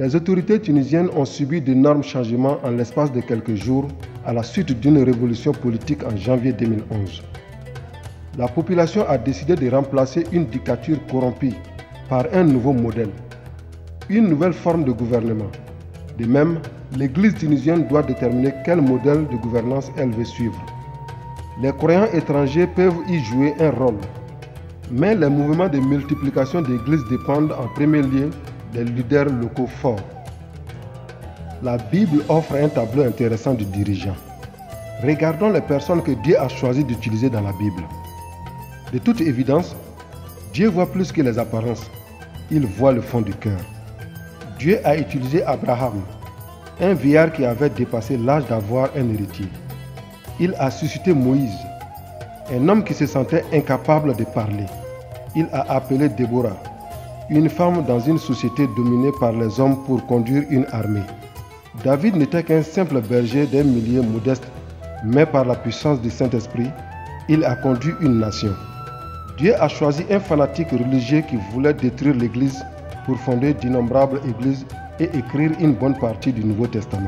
Les autorités tunisiennes ont subi d'énormes changements en l'espace de quelques jours à la suite d'une révolution politique en janvier 2011. La population a décidé de remplacer une dictature corrompue par un nouveau modèle, une nouvelle forme de gouvernement. De même, l'Église tunisienne doit déterminer quel modèle de gouvernance elle veut suivre. Les croyants étrangers peuvent y jouer un rôle, mais les mouvements de multiplication d'églises dépendent en premier lieu des leaders locaux forts. La Bible offre un tableau intéressant du dirigeant. Regardons les personnes que Dieu a choisi d'utiliser dans la Bible. De toute évidence, Dieu voit plus que les apparences. Il voit le fond du cœur. Dieu a utilisé Abraham, un vieillard qui avait dépassé l'âge d'avoir un héritier. Il a suscité Moïse, un homme qui se sentait incapable de parler. Il a appelé Déborah, une femme dans une société dominée par les hommes pour conduire une armée. David n'était qu'un simple berger d'un milieu modeste, mais par la puissance du Saint-Esprit, il a conduit une nation. Dieu a choisi un fanatique religieux qui voulait détruire l'Église pour fonder d'innombrables églises et écrire une bonne partie du Nouveau Testament.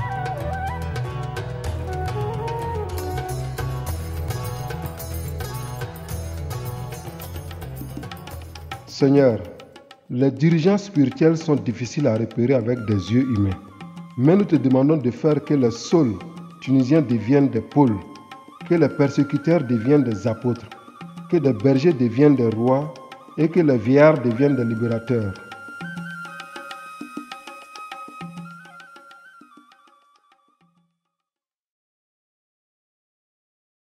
Seigneur, les dirigeants spirituels sont difficiles à repérer avec des yeux humains. Mais nous te demandons de faire que les Sauls tunisiens deviennent des Pauls, que les persécuteurs deviennent des apôtres, que des bergers deviennent des rois et que les vieillards deviennent des libérateurs.